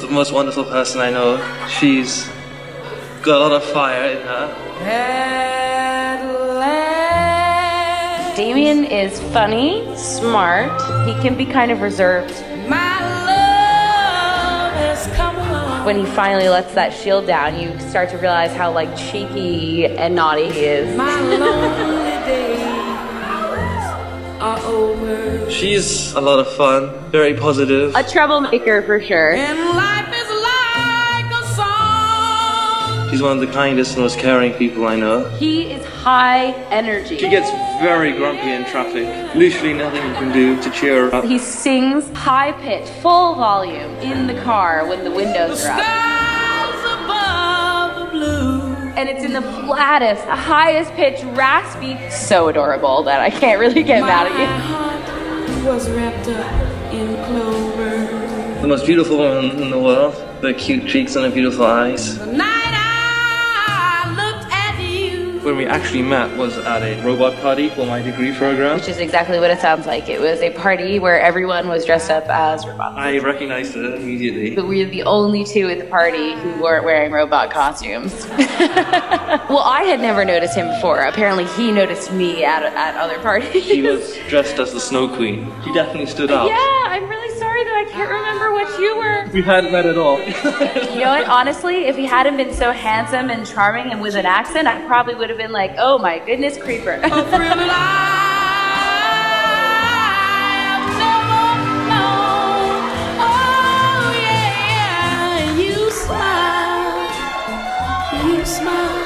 the most wonderful person I know. She's got a lot of fire in her. Damian is funny, smart. He can be kind of reserved. My love has come along. When he finally lets that shield down, you start to realize how like cheeky and naughty he is. My lonely days are over. She's a lot of fun, very positive. A troublemaker for sure. And life is like a song. She's one of the kindest and most caring people I know. He is high energy. She gets very grumpy in traffic. Literally nothing you can do to cheer her up. He sings high pitch, full volume in the car when the windows are up. Above the blue. And it's in the flattest, highest pitch, raspy. So adorable that I can't really get mad at you. My heart was wrapped up in clover. The most beautiful woman in the world. The cute cheeks and the beautiful eyes. The night I looked at you. When we actually met was at a robot party for my degree program. Which is exactly what it sounds like. It was a party where everyone was dressed up as robots. I recognized her immediately. But we were the only two at the party who weren't wearing robot costumes. Well, I had never noticed him before. Apparently he noticed me at other parties. She was dressed as the Snow Queen. She definitely stood out. Yeah, I'm really sorry that I can't remember what you were. We hadn't met at all. You know what, honestly, if he hadn't been so handsome and charming and with an accent, I probably would have been like, oh my goodness, creeper. A thrill that I've never known. Oh yeah, you smile.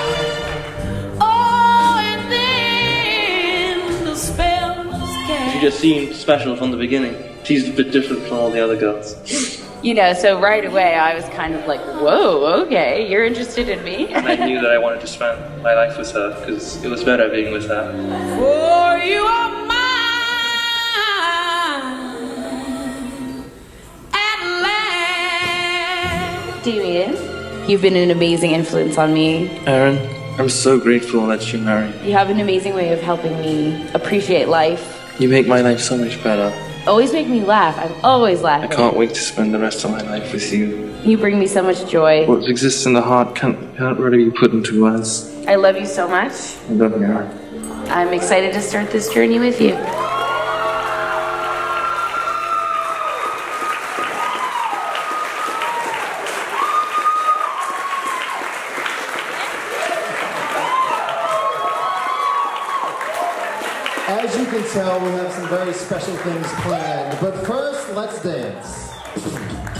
Oh, and then the spell was cast. She just seemed special from the beginning. She's a bit different from all the other girls. You know, so right away I was kind of like, whoa, okay, you're interested in me. And I knew that I wanted to spend my life with her because it was better being with her. For you are mine at last. Damian, you've been an amazing influence on me. Erin, I'm so grateful that you married. You have an amazing way of helping me appreciate life. You make my life so much better. Always make me laugh. I'm always I laughing. can't wait to spend the rest of my life with you. You bring me so much joy. What exists in the heart can't really be put into words. I love you so much. I love you. I'm excited to start this journey with you. As you can tell, we have some very special things planned. But first, let's dance.